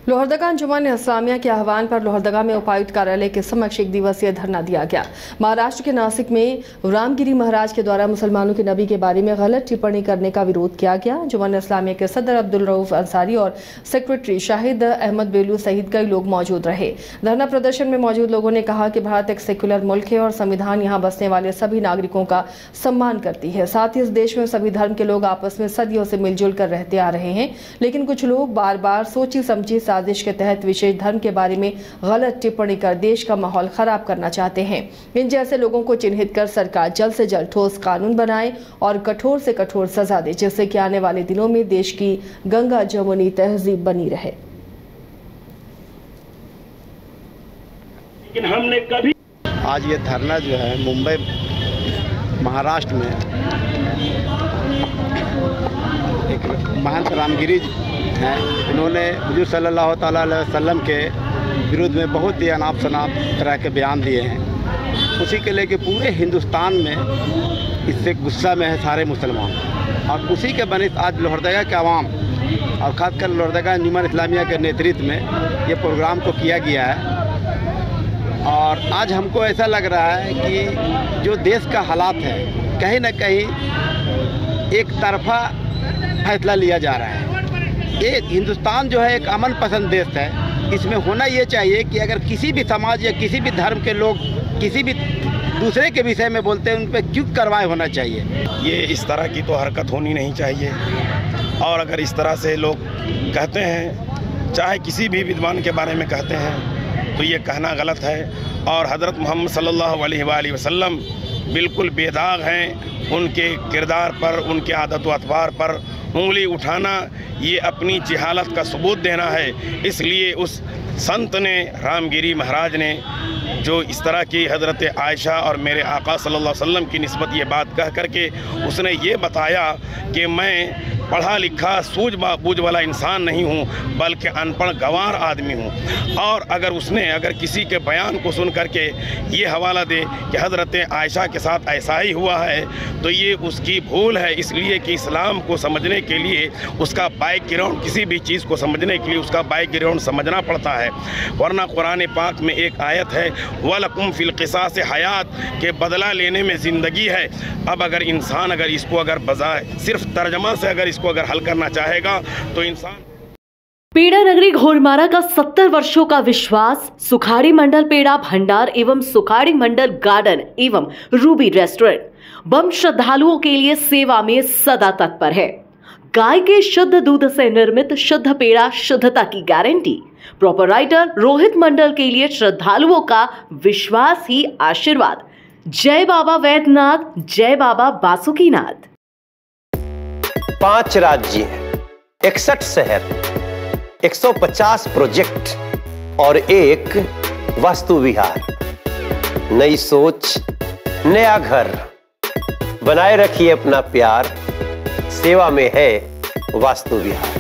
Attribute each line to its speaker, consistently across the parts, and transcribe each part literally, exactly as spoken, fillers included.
Speaker 1: लोहरदगा अंजुमन इस्लामिया के आह्वान पर लोहरदगा में उपायुक्त कार्यालय के समक्ष एक दिवसीय धरना दिया गया। महाराष्ट्र के नासिक में रामगिरी महाराज के द्वारा मुसलमानों के नबी के बारे में गलत टिप्पणी करने का विरोध किया गया। अंजुमन इस्लामिया के सदर अब्दुल रऊफ अंसारी और सेक्रेटरी शाहिद अहमद बेलू सहित कई लोग मौजूद रहे। धरना प्रदर्शन में मौजूद लोगों ने कहा कि भारत एक सेक्युलर मुल्क है और संविधान यहाँ बसने वाले सभी नागरिकों का सम्मान करती है। साथ ही इस देश में सभी धर्म के लोग आपस में सदियों से मिलजुल कर रहते आ रहे हैं, लेकिन कुछ लोग बार बार सोची समझी साजिश के तहत विशेष धर्म के बारे में गलत टिप्पणी कर देश का माहौल खराब करना चाहते हैं। इन जैसे लोगों को चिन्हित कर सरकार जल्द से जल्द ठोस कानून बनाए और कठोर से कठोर सजा दे, जिससे कि आने वाले दिनों में देश की गंगा जमुनी तहजीब बनी रहे।
Speaker 2: लेकिन हमने कभी
Speaker 3: आज ये धरना जो है मुंबई महाराष्ट्र में एक महंत रामगिरी हैं, इन्होंने हुजूर सल्लल्लाहु ताला अलैहि वसल्लम के विरुद्ध में बहुत ही अनाप शनाप तरह के बयान दिए हैं। उसी के लेके पूरे हिंदुस्तान में इससे गुस्सा में है सारे मुसलमान, और उसी के बने आज लोहरदगा के आवाम और ख़ासकर लोहरदगा अंजुमन इस्लामिया के नेतृत्व में ये प्रोग्राम को किया गया है। और आज हमको ऐसा लग रहा है कि जो देश का हालात है कहीं ना कहीं एक तरफा फैसला लिया जा रहा है। ये हिंदुस्तान जो है एक अमन पसंद देश है। इसमें होना ये चाहिए कि अगर किसी भी समाज या किसी भी धर्म के लोग किसी भी दूसरे के विषय में बोलते हैं, उन पर क्यों कार्रवाई होना चाहिए।
Speaker 2: ये इस तरह की तो हरकत होनी नहीं चाहिए, और अगर इस तरह से लोग कहते हैं, चाहे किसी भी विद्वान के बारे में कहते हैं, तो ये कहना गलत है। और हज़रत मोहम्मद सल्लल्लाहु अलैहि वसल्लम बिल्कुल बेदाग हैं। उनके किरदार पर, उनके आदत व अतवार पर उंगली उठाना ये अपनी जहालत का सबूत देना है। इसलिए उस संत ने, रामगिरी महाराज ने, जो इस तरह की हज़रत आयशा और मेरे आका सल्लल्लाहु अलैहि वसल्लम की निस्बत ये बात कह करके उसने ये बताया कि मैं पढ़ा लिखा सूझबूझ वाला इंसान नहीं हूँ, बल्कि अनपढ़ गंवार आदमी हूँ। और अगर उसने अगर किसी के बयान को सुन करके ये हवाला दे कि हज़रत आयशा के साथ ऐसा ही हुआ है, तो ये उसकी भूल है। इसलिए कि इस्लाम को समझने के लिए उसका बैकग्राउंड, किसी भी चीज़ को समझने के लिए उसका बैकग्राउंड समझना पड़ता है। वरना कुरान पाक में एक आयत है, वलकुम फिल क़िसास हयात, के बदला लेने में ज़िंदगी है। अब अगर इंसान अगर इसको अगर बजाय सिर्फ तर्जमा से अगर इसको अगर हल करना चाहेगा तो इंसान।
Speaker 4: पेड़ा नगरी घोड़मारा का सत्तर वर्षों का विश्वास सुखाड़ी मंडल पेड़ा भंडार एवं सुखाड़ी मंडल गार्डन एवं रूबी रेस्टोरेंट बम श्रद्धालुओं के लिए सेवा में सदा तत्पर है। गाय के शुद्ध दूध से निर्मित शुद्ध पेड़ा, शुद्धता की गारंटी। प्रोपराइटर रोहित मंडल के लिए श्रद्धालुओं का विश्वास ही आशीर्वाद। जय बाबा वैद्यनाथ, जय बाबा बासुकीनाथ।
Speaker 5: पांच राज्य, इकसठ शहर, एक सौ पचास प्रोजेक्ट और एक वास्तु विहार। नई सोच, नया घर। बनाए रखिए अपना प्यार, सेवा में है वास्तु विहार।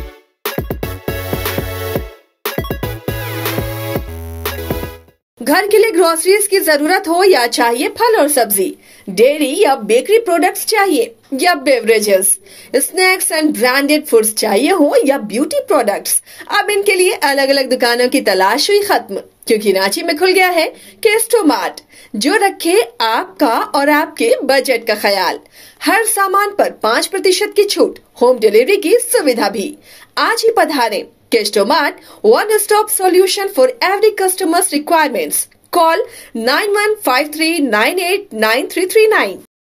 Speaker 6: घर के लिए ग्रोसरीज की जरूरत हो या चाहिए फल और सब्जी, डेयरी या बेकरी प्रोडक्ट्स चाहिए या beverages, snacks and branded foods चाहिए हो या ब्यूटी प्रोडक्ट्स, अब इनके लिए अलग अलग दुकानों की तलाश हुई खत्म, क्योंकि रांची में खुल गया है केस्टो मार्ट, जो रखे आपका और आपके बजट का ख्याल। हर सामान पर पाँच प्रतिशत की छूट, होम डिलीवरी की सुविधा भी। आज ही पधारें। Kesto Mart, one-stop solution for every customer's requirements. Call nine one five three nine eight nine three three nine.